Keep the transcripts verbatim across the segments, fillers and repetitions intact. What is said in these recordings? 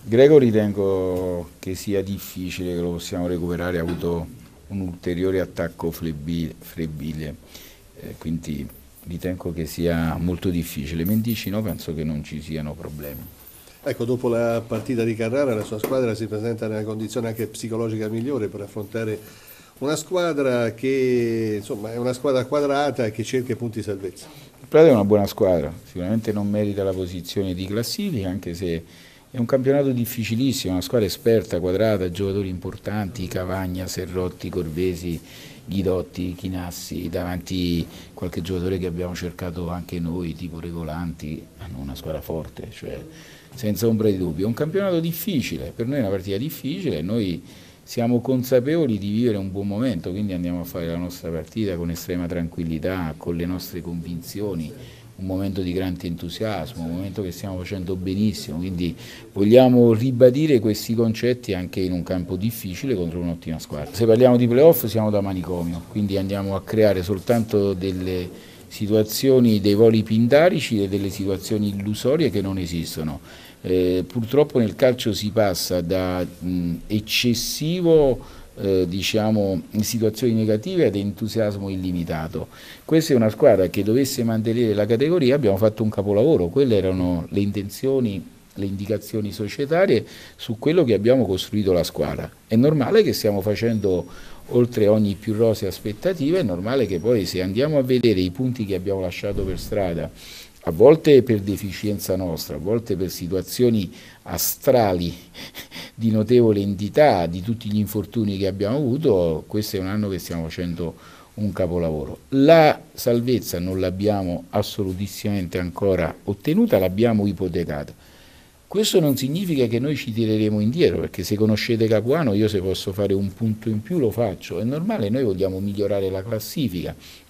Greco ritengo che sia difficile che lo possiamo recuperare, ha avuto un ulteriore attacco flebile, flebile. Eh, quindi ritengo che sia molto difficile. Mendicino penso che non ci siano problemi. Ecco, dopo la partita di Carrara la sua squadra si presenta nella condizione anche psicologica migliore per affrontare una squadra che insomma è una squadra quadrata e che cerca i punti di salvezza. Il Prato è una buona squadra, sicuramente non merita la posizione di classifica, anche se è un campionato difficilissimo, una squadra esperta, quadrata, giocatori importanti, Cavagna, Serrotti, Corvesi, Ghidotti, Chinassi, davanti qualche giocatore che abbiamo cercato anche noi, tipo Regolanti, hanno una squadra forte, cioè senza ombra di dubbio. È un campionato difficile, per noi è una partita difficile, noi siamo consapevoli di vivere un buon momento, quindi andiamo a fare la nostra partita con estrema tranquillità, con le nostre convinzioni, un momento di grande entusiasmo, un momento che stiamo facendo benissimo, quindi vogliamo ribadire questi concetti anche in un campo difficile contro un'ottima squadra. Se parliamo di playoff siamo da manicomio, quindi andiamo a creare soltanto delle situazioni, dei voli pindarici e delle situazioni illusorie che non esistono. Eh, purtroppo nel calcio si passa da mh, eccessivo eh, diciamo, in situazioni negative ad entusiasmo illimitato. Questa è una squadra che dovesse mantenere la categoria, abbiamo fatto un capolavoro, quelle erano le intenzioni, le indicazioni societarie su quello che abbiamo costruito la squadra. È normale che stiamo facendo oltre ogni più rosea aspettativa, è normale che poi se andiamo a vedere i punti che abbiamo lasciato per strada, a volte per deficienza nostra, a volte per situazioni astrali di notevole entità, di tutti gli infortuni che abbiamo avuto, questo è un anno che stiamo facendo un capolavoro. La salvezza non l'abbiamo assolutissimamente ancora ottenuta, l'abbiamo ipotecata. Questo non significa che noi ci tireremo indietro, perché se conoscete Capuano io se posso fare un punto in più lo faccio, è normale, noi vogliamo migliorare la classifica.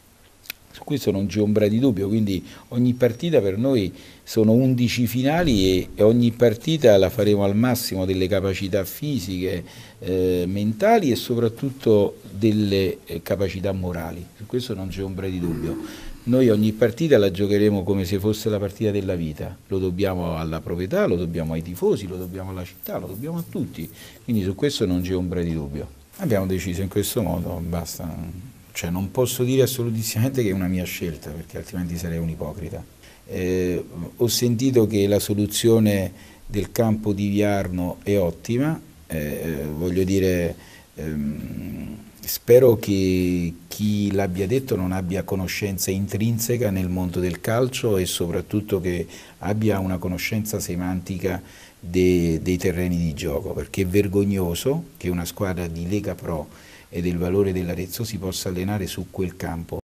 Su questo non c'è ombra di dubbio, quindi ogni partita per noi sono undici finali e, e ogni partita la faremo al massimo delle capacità fisiche, eh, mentali e soprattutto delle eh, capacità morali. Su questo non c'è ombra di dubbio. Noi ogni partita la giocheremo come se fosse la partita della vita, lo dobbiamo alla proprietà, lo dobbiamo ai tifosi, lo dobbiamo alla città, lo dobbiamo a tutti, quindi su questo non c'è ombra di dubbio. Abbiamo deciso in questo modo, basta. Cioè non posso dire assolutissimamente che è una mia scelta, perché altrimenti sarei un ipocrita. Eh, ho sentito che la soluzione del campo di Viarno è ottima, eh, voglio dire, ehm, spero che chi l'abbia detto non abbia conoscenza intrinseca nel mondo del calcio e soprattutto che abbia una conoscenza semantica de, dei terreni di gioco, perché è vergognoso che una squadra di Lega Pro e del valore dell'Arezzo si possa allenare su quel campo.